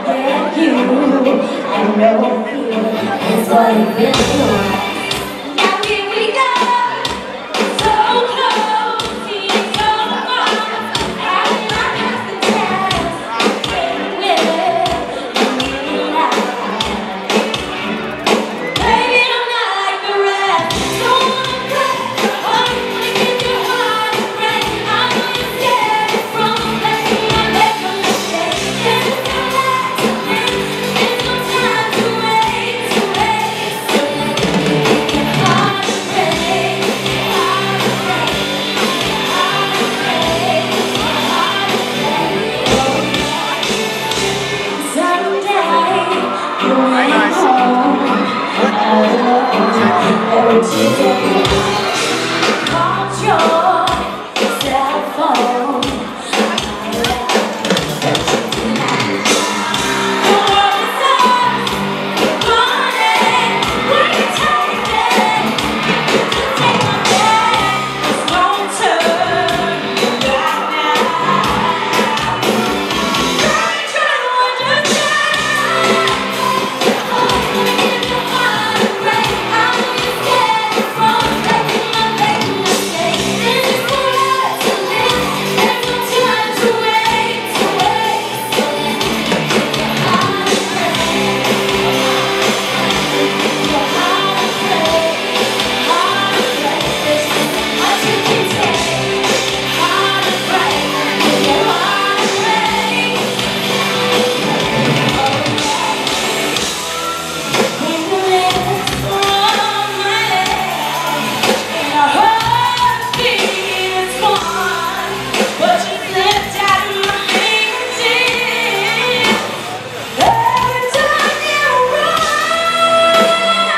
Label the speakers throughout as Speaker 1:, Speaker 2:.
Speaker 1: get you. I know it's what you feel like. Now here we go, so close, feeling so far. I've not passed the test, getting with you now. Baby, I'm not like the rest. Don't wanna crack your heart, wanna give your heart a break. I know you're scared from letting my make a mistake. There's no time to live, there's no time to wait, so let your heart break, heart break, heart break. Someday you'll be home. Every Tuesday, call your cell phone. The world is ours, we're running. Where you taking? You take my hand, there's no turning back now. I'm trying to understand. Oh, wanna give your heart a break. I know you're scared from letting my make a mistake. This is for us to live. There's no time to wait, so let your heart break. Your heart break, heart break. There's so much you can take. Heart break, your heart break. When you lift on my leg and our heartbeat is one, but you slipped out of my fingertips every time you run.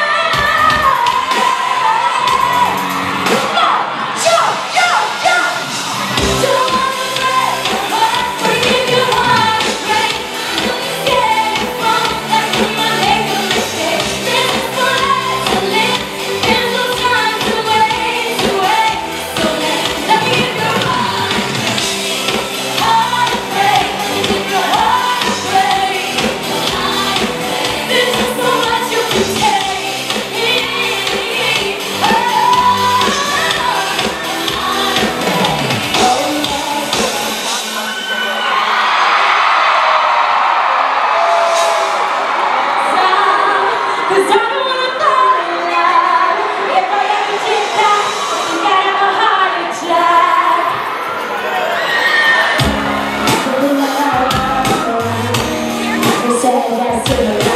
Speaker 1: Come on, jump, jump, jump. Don't wanna break your heart, wanna give your heart a break. I know you're scared from letting my make a mistake. This is for us to live. There's no time to wait, so let me give your heart a break. Give your heart a break. This is so much you can take. Cause I don't wanna fall in love. If I ever did that, I think I'd have a heart attack. I said that's it.